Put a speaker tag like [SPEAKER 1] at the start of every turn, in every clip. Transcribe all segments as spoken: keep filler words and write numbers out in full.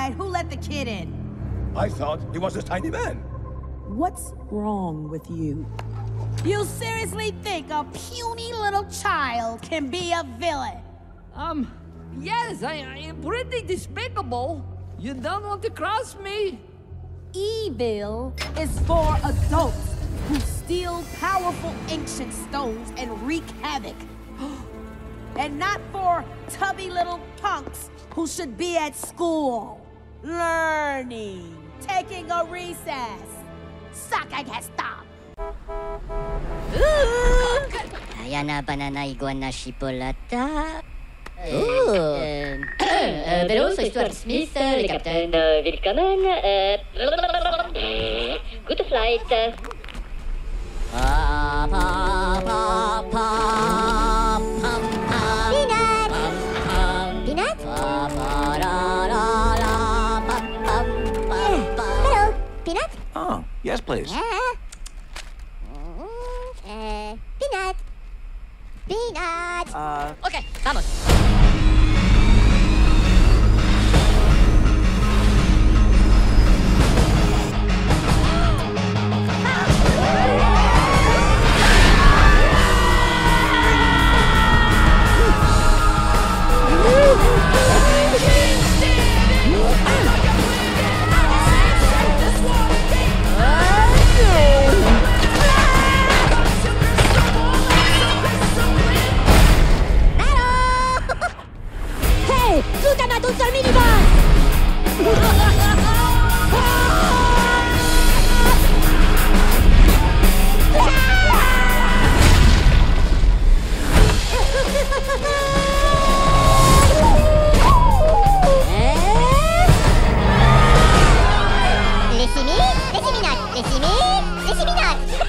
[SPEAKER 1] right, who let the kid in?
[SPEAKER 2] I thought he was a tiny man.
[SPEAKER 1] What's wrong with you? You seriously think a puny little child can be a villain?
[SPEAKER 3] Um, yes, I, I am pretty despicable. You don't want to cross me?
[SPEAKER 1] Evil is for adults who steal powerful ancient stones and wreak havoc. And not for tubby little punks who should be at school, learning, taking a recess. Suck, I guess, stop.
[SPEAKER 4] Kaya na banana iguana chipolata. Euh, euh, Vélo, c'est Stuart Smith, le capitaine. Euh, Willkommen. Euh, good flight. Pa, pa, pa, pa, pam, pam. Peanut. Pam, pam. Peanut. Pa, pa, la, la, la, pam, pam, pam, pam. Hello, Peanut.
[SPEAKER 5] Oh, yes, please.
[SPEAKER 4] Yeah. Uh, Peanut. Peanut.
[SPEAKER 5] Uh,
[SPEAKER 4] Okay, vamos. Tutto al minibus! Les simis, les siminottes, les simis, les siminottes.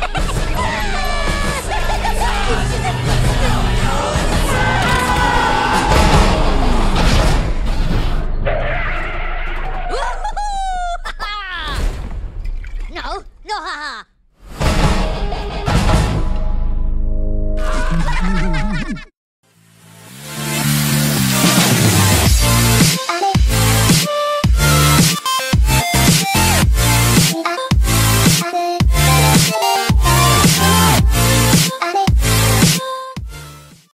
[SPEAKER 4] No, no, haha.